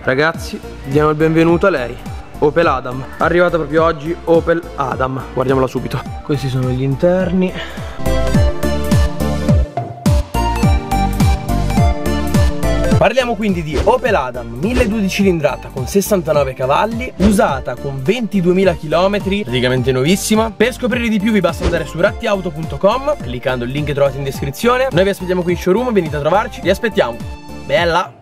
Ragazzi, diamo il benvenuto a lei, Opel Adam. Arrivata proprio oggi Opel Adam. Guardiamola subito. Questi sono gli interni. Parliamo quindi di Opel Adam 1200 cilindrata con 69 cavalli, usata con 22.000 km, praticamente nuovissima. Per scoprire di più vi basta andare su rattiauto.com, cliccando il link che trovate in descrizione. Noi vi aspettiamo qui in showroom, venite a trovarci, vi aspettiamo. Bella!